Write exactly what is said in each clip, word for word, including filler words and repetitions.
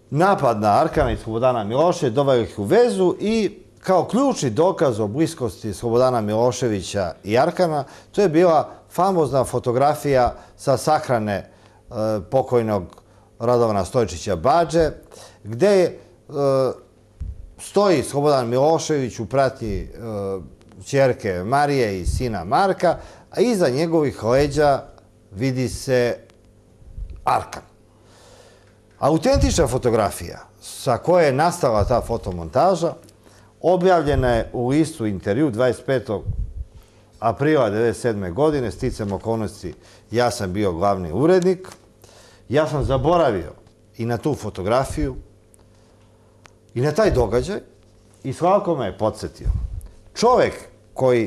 napad na Arkana i Slobodana Miloševića, doveo ih u vezu i kao ključni dokaz o bliskosti Slobodana Miloševića i Arkana, to je bila famozna fotografija sa sahrane pokojnog Radovana Stojčića Badže, gde stoji Slobodan Milošević u pratnji ćerke Marije i sina Marka, a iza njegovih leđa vidi se Arkan. Autentična fotografija sa koje je nastala ta fotomontaža objavljena je u listu Intervju dvadeset petog aprila devedeset sedme. godine, sticam okolnosti, ja sam bio glavni urednik. Ja sam zaboravio i na tu fotografiju i na taj događaj i Slavko me je podsjetio. Čovek koji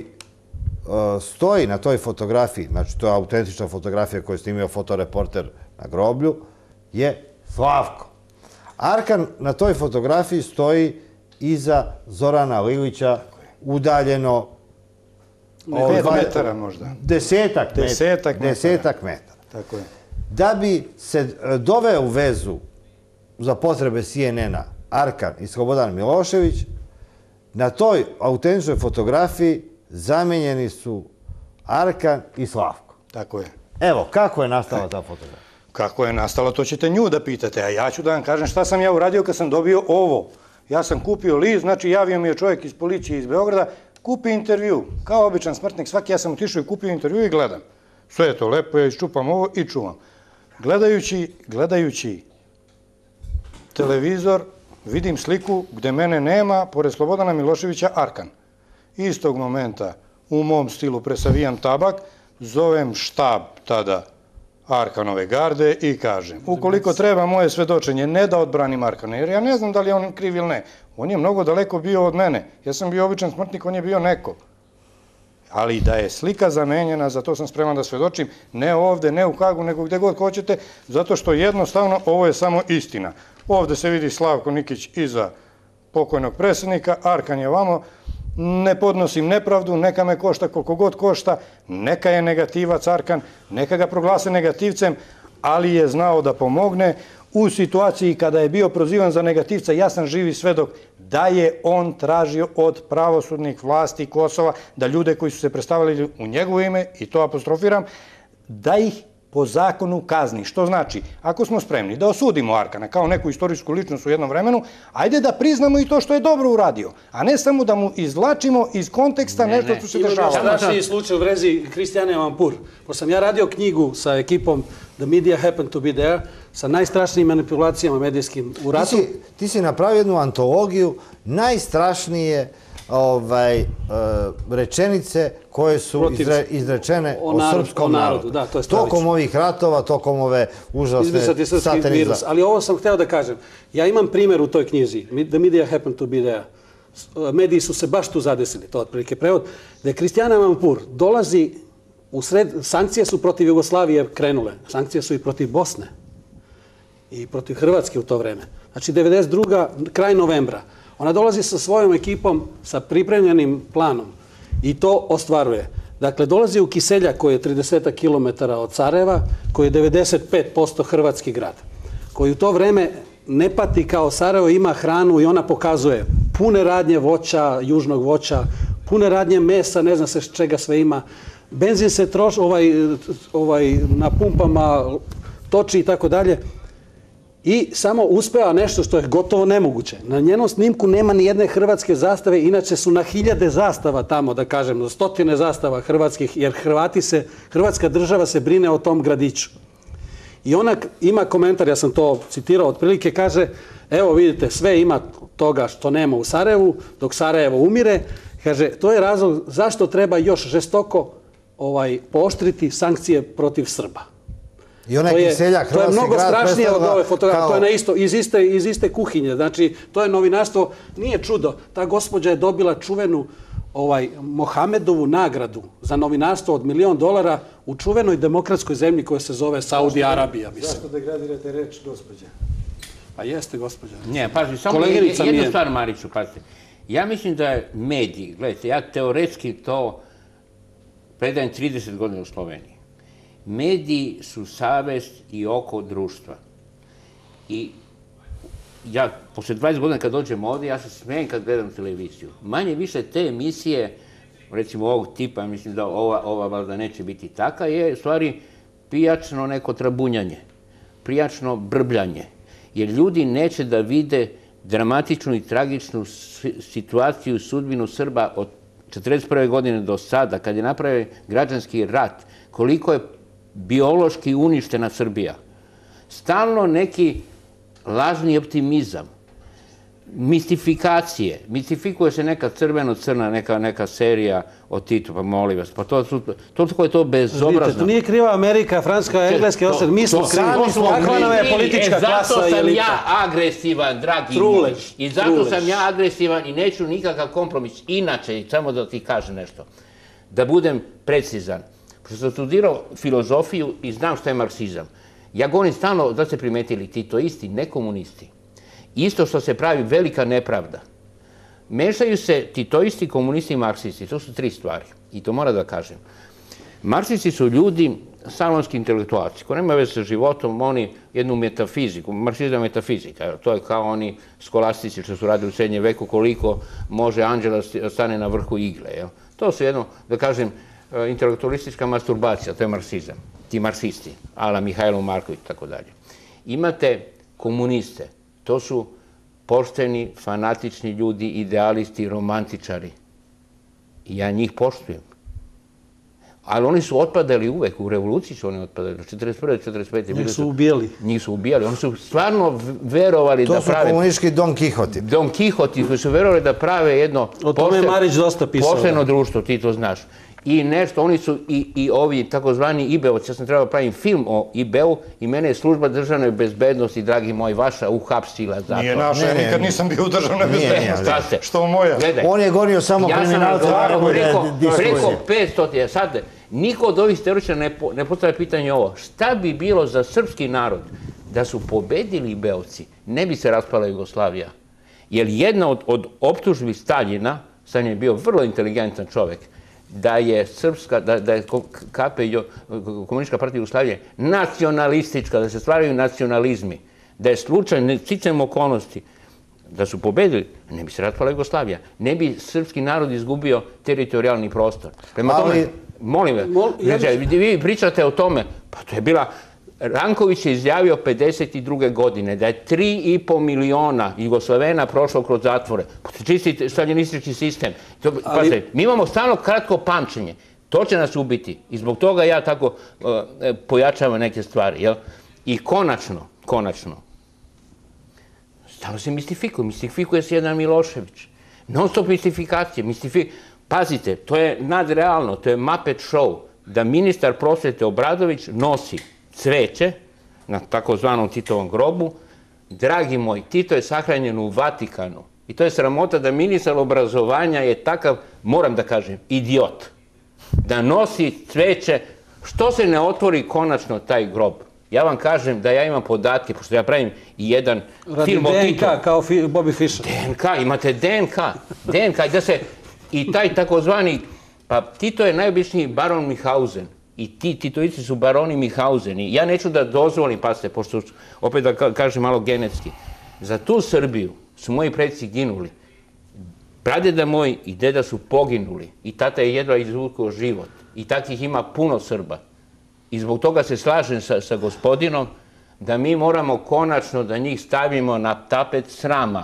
stoji na toj fotografiji, znači to je autentična fotografija koju je snimio fotoreporter na groblju, je Slavko. Arkan na toj fotografiji stoji iza Zorana Lilića, udaljeno pet metara možda. Desetak desetak metara. Tako je. Da bi se doveo u vezu za potrebe C N N-a Arkan i Slobodan Milošević, na toj autentičnoj fotografiji zamenjeni su Arkan i Slavko. Tako je. Evo, kako je nastala ta fotografija? Kako je nastala, to ćete nju da pitate, a ja ću da vam kažem šta sam ja uradio kad sam dobio ovo. Ja sam kupio list, znači javio mi je čovjek iz policije iz Beograda, kupi intervju, kao običan smrtnik, svaki ja sam otišao i kupio intervju i gledam. Sve je to lepo, ja iščupam ovo i čuvam. Gledajući, gledajući televizor, vidim sliku gde mene nema, pored Slobodana Miloševića, Arkan. Istog momenta, u mom stilu presavijam tabak, zovem štab tada Arkanove garde i kažem, ukoliko treba moje svedočenje, ne da odbranim Arkana, jer ja ne znam da li je on kriv ili ne. On je mnogo daleko bio od mene. Ja sam bio običan smrtnik, on je bio neko. Ali da je slika zamenjena, za to sam spreman da svedočim, ne ovde, ne u Hagu, nego gde god hoćete, zato što jednostavno ovo je samo istina. Ovde se vidi Slavko Nikić iza pokojnog predsjednika, Arkan je vamo, ne podnosim nepravdu, neka me košta koliko god košta, neka je negativac Arkan, neka ga proglase negativcem, ali je znao da pomogne. U situaciji kada je bio prozivan za negativca, ja sam živi svedok da je on tražio od pravosudnih vlasti Kosova da ljude koji su se predstavljali u njegovo ime, i to apostrofiram, da ih po zakonu kazni. Što znači, ako smo spremni da osudimo Arkana kao neku istorijsku ličnost u jednom vremenu, ajde da priznamo i to što je dobro uradio, a ne samo da mu izvlačimo iz konteksta nešto što se dešavalo. Ima strašniji slučaj u vrezi Kristijane Vampur. Pošto sam ja radio knjigu sa ekipom The Media Happened to be There, sa najstrašnijim manipulacijama medijskim u ratu. Ti si napravio jednu antologiju najstrašnije rečenice koje su izrečene o srpskom narodu. Tokom ovih ratova, tokom ove užasne satanizma. Ali ovo sam hteo da kažem. Ja imam primjer u toj knjizi, The Media Happened to be There. Mediji su se baš tu zadesili, to je otprilike prevod, da je Kristijana Vampur dolazi u sred, sankcije su protiv Jugoslavije krenule, sankcije su i protiv Bosne i protiv Hrvatske u to vreme. Znači, devedeset druga kraj novembra. Ona dolazi sa svojom ekipom, sa pripremljenim planom i to ostvaruje. Dakle, dolazi u Kiseljak koji je trideset kilometara od Sarajeva, koji je devedeset pet posto hrvatski grad, koji u to vreme ne pati kao Sarajevo, ima hranu i ona pokazuje pune radnje voća, južnog voća, pune radnje mesa, ne zna se čega sve ima. Benzin se troši, ovaj, na pumpama toči i tako dalje. I samo uspeva nešto što je gotovo nemoguće. Na njenom snimku nema ni jedne hrvatske zastave, inače su na hiljade zastava tamo, da kažem, na stotine zastava hrvatskih, jer Hrvati se, Hrvatska država se brine o tom gradiću. I ona ima komentar, ja sam to citirao otprilike, kaže, evo vidite, sve ima toga što nema u Sarajevu, dok Sarajevo umire, kaže, to je razlog zašto treba još žestoko pooštriti sankcije protiv Srba. I onaj Kiseljak, to je mnogo strašnije od ove fotografije, to je na isto, iz iste kuhinje. Znači, to je novinarstvo, nije čudo. Ta gospođa je dobila čuvenu Mohamedovu nagradu za novinarstvo od milion dolara u čuvenoj demokratskoj zemlji koja se zove Saudi Arabija. Zašto degradirate reč gospođa? Pa jeste gospođa. Ne, pazi, samo jednu stvar, Mariću, pazite. Ja mislim da je mediji, gledajte, ja teoretski to predajem trideset godina u Sloveniji. Mediji su savest i oko društva. I ja posle dvadeset godina kad dođem ovdje, ja se smijem kad gledam televiziju. Manje više te emisije, recimo ovog tipa, mislim da ova, ova valjda neće biti taka, je u stvari pijačno neko trabunjanje, pijačno brbljanje. Jer ljudi neće da vide dramatičnu i tragičnu situaciju i sudbinu Srba od četrdeset prve godine do sada, kad je napravio građanski rat, koliko je biološki uništena Srbija. Stalno neki lažni optimizam, mistifikacije. Mistifikuje se neka crveno-crna, neka, neka serija o Titu, pa molim vas. Pa to, to, toliko je to bezobrazno. Vidite, to nije kriva Amerika, Francuska, Engleska, osred. Mi smo krivi. Kakva nam je politička klasa i elita. Zato sam ja agresivan, dragi moj. I zato sam ja agresivan i neću nikakav kompromis. Inače, samo da ti kažem nešto, da budem precizan. Pošto sam studirao filozofiju i znam šta je marksizam. Ja govorim stalno, da ste primetili, titoisti, ne komunisti. Isto što se pravi velika nepravda. Mešaju se titoisti, komunisti i marksisti. To su tri stvari. I to moram da kažem. Marksisti su ljudi, salonski intelektualci, koji nemaju veze sa životom, oni jednu metafiziku, marksizam je metafizika. To je kao oni skolastici što su radili u srednjem veku, koliko može anđela stane na vrhu igle. To su jedno, da kažem, intelektualistička masturbacija, to je marksizam. Ti marksisti, ala Mihajlo Marković i tako dalje. Imate komuniste. To su pošteni, fanatični ljudi, idealisti, romantičari. I ja njih poštujem. Ali oni su otpadali uvek, u revoluciji su oni otpadali, četrdeset prve. četrdeset pete. Njih su ubijali. Njih su ubijali. Oni su stvarno verovali da prave... To su komunistički Don Kihoti. Don Kihoti, koji su verovali da prave jedno... O tome je Marić dosta pisao. Pošteno društvo, ti to znaš. I nešto, oni su i, i ovi takozvani ibeovci, ja sam trebao pravim film o Ibeu i mene je služba državne bezbednosti, dragi moj, vaša, uhapsila zato. Nije naša, ja nikad nisam bio u državnoj bezbednosti. Što moja? On je gonio samo kriminalce. Ja sam preko, preko petsto, sad, niko od ovih teoričara ne, ne postavlja pitanje ovo. Šta bi bilo za srpski narod da su pobedili Ibeovci, ne bi se raspala Jugoslavija? Jer jedna od, od optužbi Staljina, Stalin je bio vrlo inteligentan čovek, da je srpska, da, da je K P, Komunistička partija Jugoslavije, nacionalistička, da se stvaraju nacionalizmi, da je slučaj, sticajem okolnosti, da su pobedili, ne bi se raspala Jugoslavija, ne bi srpski narod izgubio teritorijalni prostor. Prema tome, molim vas, vi pričate o tome, pa to je bila... Ranković je izjavio pedeset druge godine da je tri i po miliona Jugoslavena prošlo kroz zatvore. Čisti staljinistički sistem. Pazite, mi imamo stalno kratko pamćenje. To će nas ubiti. I zbog toga ja tako pojačavam neke stvari. I konačno, konačno, stalno se mistifikuje. Mistifikuje se jedan Milošević. Non stop mistifikacije. Pazite, to je nadrealno. To je Muppet show da ministar prosvete Obradović nosi cveće na takozvanom Titovom grobu. Dragi moj, Tito je sahranjen u Vatikanu. I to je sramota da ministar obrazovanja je takav, moram da kažem, idiot. Da nosi cveće, što se ne otvori konačno taj grob. Ja vam kažem da ja imam podatke, pošto ja pravim i jedan film o Tito. Radi D N K, kao Bobby Fischer. D N K, imate D N K. D N K, i da se, i taj takozvani, pa Tito je najobičniji baron Mihausen. I ti titoici su baroni Mihauseni. Ja neću da dozvolim, pasite, pošto opet da kažem malo genetski, za tu Srbiju su moji predci ginuli. Pradeda moj i deda su poginuli. I tata je jedva izvukao život. I takvih ima puno Srba. I zbog toga se slažem sa, sa gospodinom da mi moramo konačno da njih stavimo na tapet srama.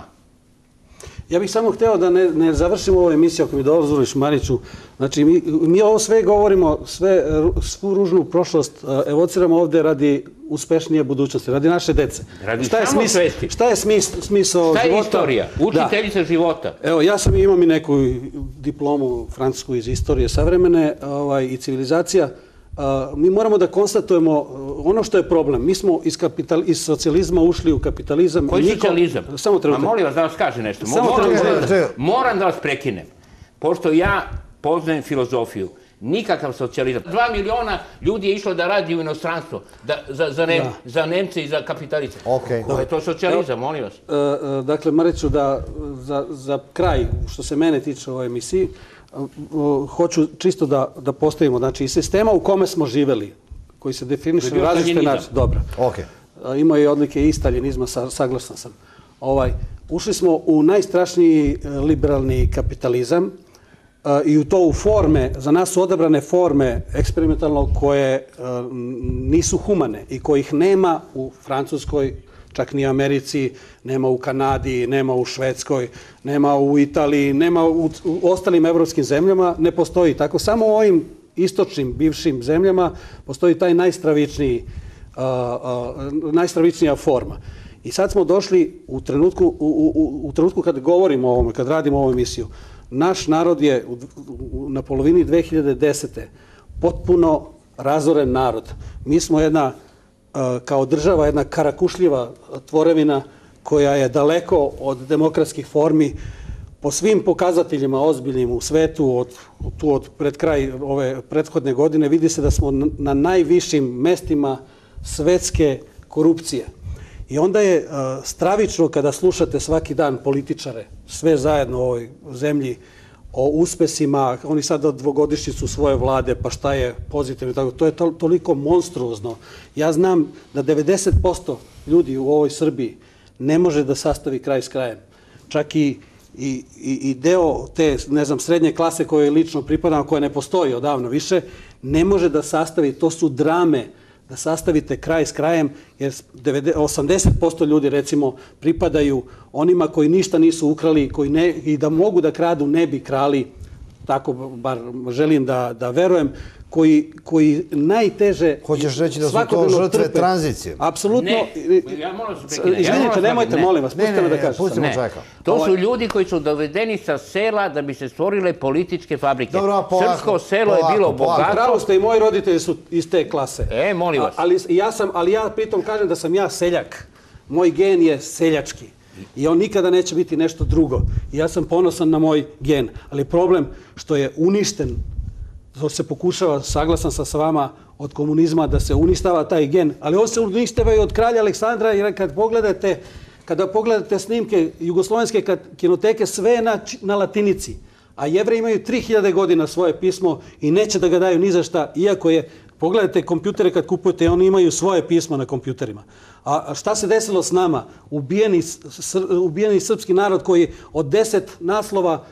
Ja bih samo hteo da ne, ne završimo ovu emisiju ako mi dozvoliš, Mariću. Znači, mi, mi ovo sve govorimo, sve, svu ružnu prošlost evociramo ovde radi uspešnije budućnosti, radi naše dece. Radi šta je samo smis, svesti. Šta je smis, smisao života? Šta je istorija? Učiteljica da. života. Evo, ja sam imam i neku diplomu francusku iz istorije savremene ovaj, i civilizacija. Uh, mi moramo da konstatujemo uh, ono što je problem. Mi smo iz, kapital, iz socijalizma ušli u kapitalizam. Koji niko... socijalizam? Samo trenutak. A molim vas da vas kaže nešto. Samo moram, trenutak. Moram da vas prekinem. Pošto ja poznajem filozofiju. Nikakav socijalizam. Dva miliona ljudi je išlo da radi u inostranstvo. Da, za, za, ne, da. za Nemce i za kapitaliste. Okay. Ko je to socijalizam, molim vas? Uh, uh, dakle, Mariću, da za, za kraj, što se mene tiče u ovoj emisiji, hoću čisto da, da postavimo. Znači, iz sistema u kome smo živeli, koji se definiše na različite načine. Dobro. Okay. Ima i odlike i staljinizma, saglasan sam. Ovaj, ušli smo u najstrašniji liberalni kapitalizam i u to u forme, za nas su odabrane forme eksperimentalno koje nisu humane i kojih nema u Francuskoj, čak ni u Americi, nema u Kanadi, nema u Švedskoj, nema u Italiji, nema u ostalim evropskim zemljama, ne postoji. Tako samo u ovim istočnim, bivšim zemljama postoji taj najstravičniji, najstravičnija forma. I sad smo došli u trenutku, u, u, u trenutku kad govorimo o ovome, kad radimo ovu emisiju, naš narod je na polovini dve hiljade desete. potpuno razoren narod. Mi smo jedna, kao država, jedna karakušljiva tvorevina koja je daleko od demokratskih formi po svim pokazateljima ozbiljnim u svetu, od, tu od pred kraj ove prethodne godine, vidi se da smo na najvišim mestima svetske korupcije. I onda je stravično kada slušate svaki dan političare, sve zajedno u ovoj zemlji, o uspesima, oni sada dvogodišnjicu svoje vlade, pa šta je pozitivno, tako, to je to, toliko monstruozno. Ja znam da devedeset posto ljudi u ovoj Srbiji ne može da sastavi kraj s krajem. Čak i, i, i deo te, ne znam, srednje klase koje lično pripadam, koja ne postoji odavno više, ne može da sastavi, to su drame, da sastavite kraj s krajem, jer osamdeset posto ljudi, recimo, pripadaju onima koji ništa nisu ukrali, koji ne, i da mogu da kradu, ne bi krali, tako bar želim da, da verujem, koji, koji najteže... Hoćeš reći da su to žrtve tranzicije? Apsolutno. Ne, ja moram se prekidati. Izvinite, nemojte, molim vas, pustite me da kažem. Pustimo čeka. To su ljudi koji su dovedeni sa sela da bi se stvorile političke fabrike. Srpsko selo je bilo bogato. Pravo ste, i moji roditelji su iz te klase. E, molim vas. Ali ja, sam, ali ja pritom kažem da sam ja seljak. Moj gen je seljački. I on nikada neće biti nešto drugo. I ja sam ponosan na moj gen. Ali problem što je uništen, to se pokušava, saglasan sam sa vama, od komunizma da se uništava taj gen, ali on se uništava i od kralja Aleksandra, jer kad pogledate, kada pogledate snimke jugoslovenske kinoteke, sve je na, na latinici, a Jevreji imaju tri hiljade godina svoje pismo i neće da ga daju ni za šta, iako je, pogledajte kompjutere kad kupujete, oni imaju svoje pismo na kompjuterima. A šta se desilo s nama? Ubijeni, ubijeni srpski narod koji od deset naslova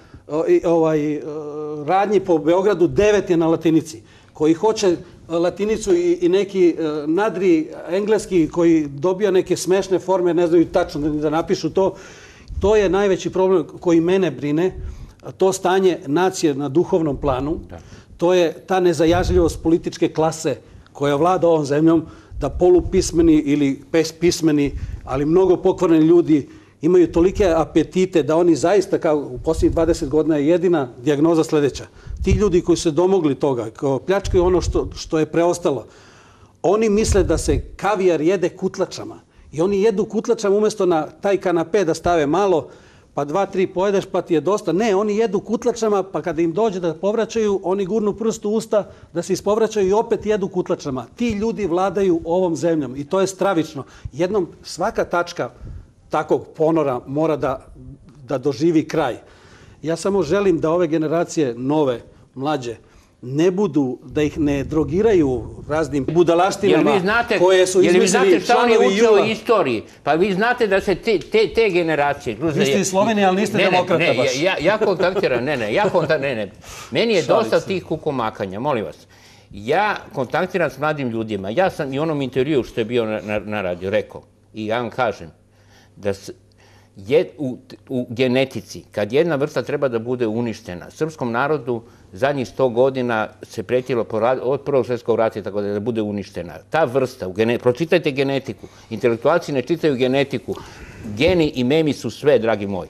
ovaj, radnji po Beogradu, devet je na latinici, koji hoće latinicu i, i neki nadri engleski koji dobija neke smešne forme, ne znaju tačno da napišu to. To je najveći problem koji mene brine, to stanje nacije na duhovnom planu, to je ta nezajažljivost političke klase koja vlada ovom zemljom, da polupismeni ili pismeni, ali mnogo pokvareni ljudi imaju tolike apetite da oni zaista, kao u posljednjih dvadeset godina, je jedina dijagnoza sljedeća. Ti ljudi koji se domogli toga, kao pljačkaju ono što, što je preostalo, oni misle da se kavijar jede kutlačama. I oni jedu kutlačama umjesto na taj kanape da stave malo, pa dva, tri pojedeš, pa ti je dosta. Ne, oni jedu kutlačama, pa kada im dođe da povraćaju, oni gurnu prst u usta da se ispovraćaju i opet jedu kutlačama. Ti ljudi vladaju ovom zemljom i to je stravično. Jednom svaka tačka takvog ponora mora da, da doživi kraj. Ja samo želim da ove generacije nove, mlađe, ne budu, da ih ne drogiraju raznim budalaštinama znate, koje su izmislili članovi J U A. Istoriji. Pa vi znate da se te, te, te generacije... Vi ste iz Slovenije, ali niste ne, demokrata ne, baš. Ja, ja kontaktiram, ne, ne, ja kontaktiram, ne, ne. Meni je dosta tih kukumakanja, molim vas. Ja kontaktiram s mladim ljudima. Ja sam i onom intervju što je bio na, na, na radio rekao, i ja vam kažem, da s, je, u, u genetici, kad jedna vrsta treba da bude uništena, srpskom narodu zadnjih sto godina se pretilo od prvog svjetskog rata tako da, da bude uništena. Ta vrsta, u gene, pročitajte genetiku, intelektualci ne čitaju genetiku, geni i memi su sve, dragi moji.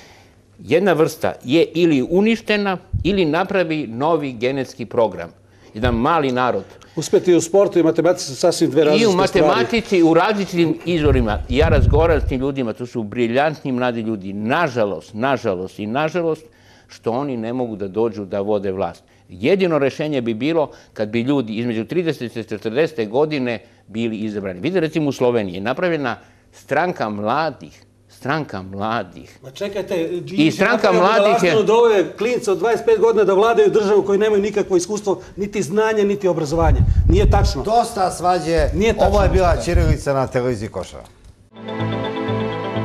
Jedna vrsta je ili uništena ili napravi novi genetski program. Jedan mali narod. Uspeti u sportu i matematici su sasvim dve različite stvari. I u matematici, u različitim izvorima. Ja razgovaram s tim ljudima, to su briljantni mladi ljudi. Nažalost, nažalost i nažalost, što oni ne mogu da dođu da vode vlast. Jedino rešenje bi bilo kad bi ljudi između tridesete i četrdesete godine bili izabrani. Vidite, recimo u Sloveniji je napravljena stranka mladih, stranka mladih. Ma čekajte, i stranka mladih je... da ove klince od dvadeset pet godina da vladaju državu koji nemaju nikakvo iskustvo, niti znanje, niti obrazovanje. Nije tačno. Dosta svađe. Ovo je bila Ćirilica na televiziji Košara.